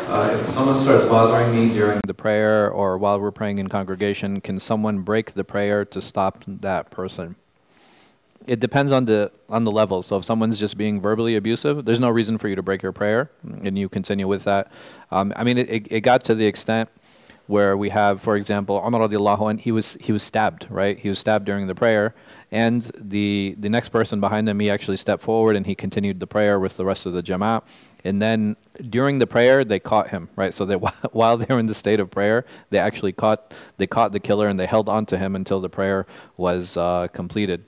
If someone starts bothering me during the prayer or while we're praying in congregation, can someone break the prayer to stop that person? It depends on the level. So if someone's just being verbally abusive, there's no reason for you to break your prayer, and you continue with that. I mean, it got to the extent where we have, for example, Umar radiallahu anh, he was stabbed, right? He was stabbed during the prayer, and the next person behind him, he actually stepped forward and he continued the prayer with the rest of the jama'ah. And then during the prayer, they caught him, right? So that while they were in the state of prayer, they actually caught the killer, and they held on to him until the prayer was completed.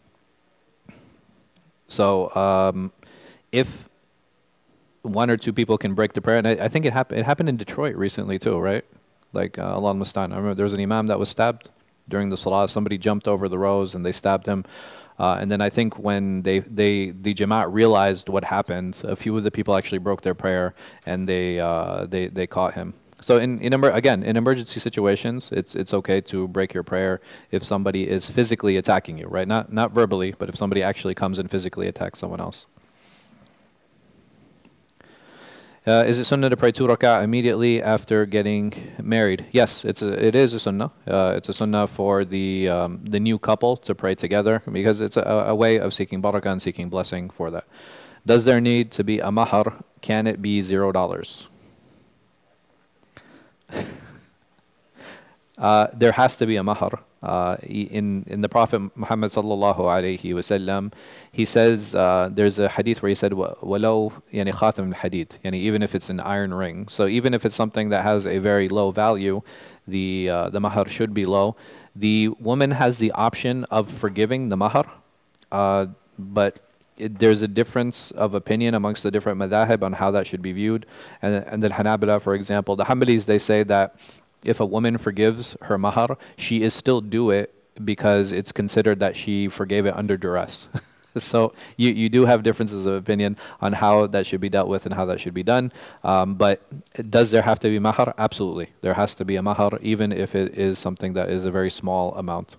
So if one or two people can break the prayer, and I think it happened in Detroit recently too, right? Like Allah al-Mustan. I remember there was an imam that was stabbed during the salah. Somebody jumped over the rows and they stabbed him. And then I think when the Jamaat realized what happened, a few of the people actually broke their prayer, and they caught him. So in emergency situations, it's okay to break your prayer if somebody is physically attacking you, right? Not verbally, but if somebody actually comes and physically attacks someone else. Is it sunnah to pray 2 rak'ah immediately after getting married? Yes, it is a sunnah. It's a sunnah for the new couple to pray together, because it's a way of seeking barakah and seeking blessing for that. Does there need to be a mahar? Can it be $0? There has to be a mahar. In the Prophet Muhammad sallallahu alaihi wasallam, he says there's a hadith where he said walau yani khatam al-hadid, yani even if it's an iron ring. So even if it's something that has a very low value, the mahar should be low. The woman has the option of forgiving the mahar, but there's a difference of opinion amongst the different madhahib on how that should be viewed. And then Hanabila, for example, the Hanbalis, they say that if a woman forgives her mahar, she is still due it because it's considered that she forgave it under duress. So you do have differences of opinion on how that should be dealt with and how that should be done. But does there have to be mahar? Absolutely. There has to be a mahar, even if it is something that is a very small amount.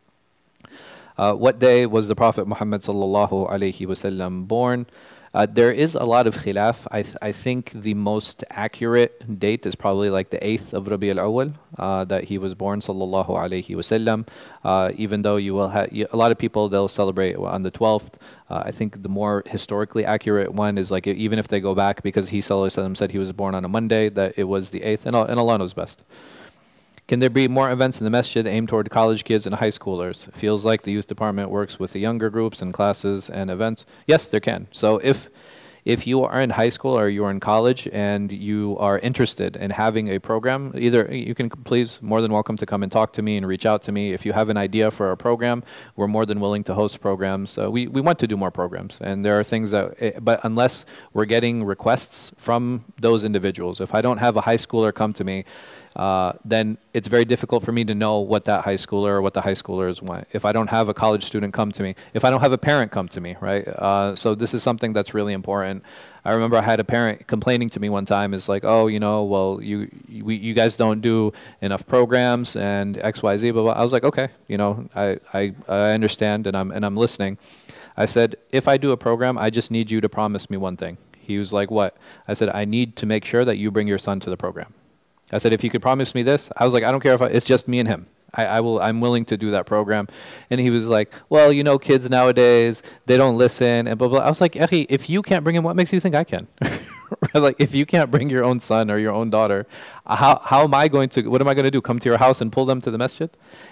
What day was the Prophet Muhammad sallallahu alaihi wasallam born? There is a lot of khilaf. I think the most accurate date is probably like the 8th of Rabi al-Awwal, that he was born, sallallahu alaihi wasallam. Even though you will have a lot of people, they'll celebrate on the 12th. I think the more historically accurate one is like, even if they go back, because he sallallahu alaihi wasallam said he was born on a Monday, that it was the 8th, and Allah knows best. Can there be more events in the masjid aimed toward college kids and high schoolers? Feels like the youth department works with the younger groups and classes and events. Yes, there can. So if you are in high school or you are in college and you are interested in having a program, either you can please, more than welcome to come and talk to me and reach out to me. If you have an idea for a program, we're more than willing to host programs. We want to do more programs, and there are things that, but unless we're getting requests from those individuals, if I don't have a high schooler come to me, then it's very difficult for me to know what that high schooler or what the high schoolers want. If I don't have a college student come to me, if I don't have a parent come to me, right? So this is something that's really important. I remember I had a parent complaining to me one time, is like, oh, you know, well, you guys don't do enough programs and X, Y, Z, blah, blah. I was like, okay, you know, I understand, and I'm listening. I said, if I do a program, I just need you to promise me one thing. He was like, what? I said, I need to make sure that you bring your son to the program. I said, if you could promise me this, I was like, I don't care if it's just me and him. I'm willing to do that program. And he was like, well, you know, kids nowadays, they don't listen and blah, blah. I was like, Echi, if you can't bring him, what makes you think I can? Like, if you can't bring your own son or your own daughter, how am I going to, what am I going to do? Come to your house and pull them to the masjid?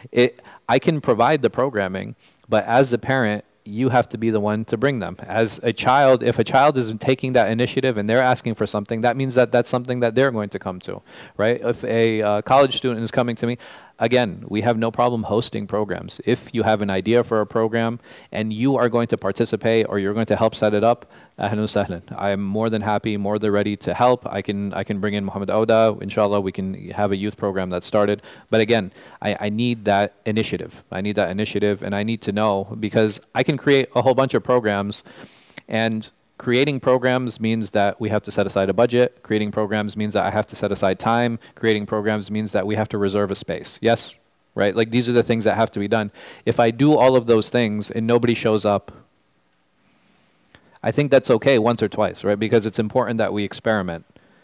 I can provide the programming, but as a parent, you have to be the one to bring them. As a child, if a child isn't taking that initiative and they're asking for something, that means that that's something that they're going to come to, right? If a college student is coming to me, again, we have no problem hosting programs. If you have an idea for a program and you are going to participate or you're going to help set it up, ahlan wa sahlan. I'm more than happy, more than ready to help. I can bring in Muhammad Auda. Inshallah, we can have a youth program that started. But again, I need that initiative. I need that initiative, and I need to know, because I can create a whole bunch of programs, and creating programs means that we have to set aside a budget. Creating programs means that I have to set aside time. Creating programs means that we have to reserve a space. Yes, right? Like, these are the things that have to be done. If I do all of those things and nobody shows up, I think that's okay once or twice, right? Because it's important that we experiment.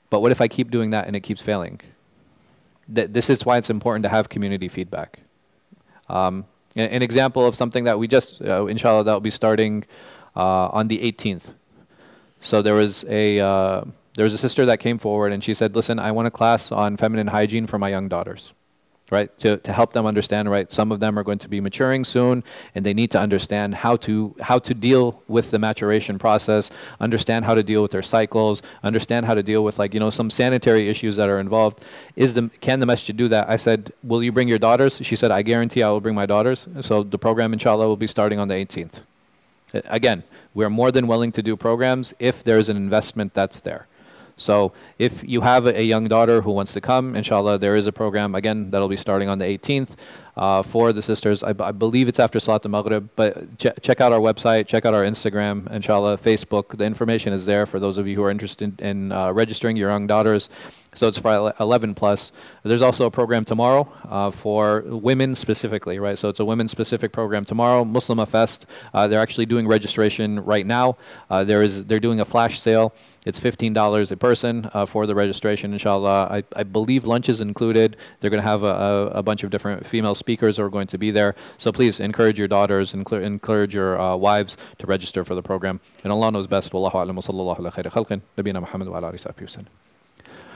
But what if I keep doing that and it keeps failing? This is why it's important to have community feedback. An example of something that we just, inshallah, that will be starting on the 18th. So there was a sister that came forward and she said, listen, I want a class on feminine hygiene for my young daughters, right? To help them understand, right? Some of them are going to be maturing soon and they need to understand how to deal with the maturation process, understand how to deal with their cycles, understand how to deal with, like, you know, some sanitary issues that are involved. Can the masjid do that? I said, will you bring your daughters? She said, I guarantee I will bring my daughters. So the program, inshallah, will be starting on the 18th. Again, we're more than willing to do programs if there's an investment that's there. So if you have a young daughter who wants to come, inshallah, there is a program, again, that'll be starting on the 18th for the sisters. I believe it's after Salat al-Maghrib, but check out our website, check out our Instagram, inshallah, Facebook. The information is there for those of you who are interested in registering your young daughters. So it's for 11 plus. There's also a program tomorrow for women specifically, right? So it's a women-specific program tomorrow, Muslima Fest. They're actually doing registration right now. They're doing a flash sale. It's $15 a person for the registration, inshallah. I believe lunch is included. They're going to have a bunch of different female speakers who are going to be there. So please encourage your daughters, encourage your wives to register for the program. And Allah knows best. Wallahu a'lam wa sallallahu ala khayri khalqin. Nabiyina Muhammad wa ala alihi wa sahbihi wa sallam.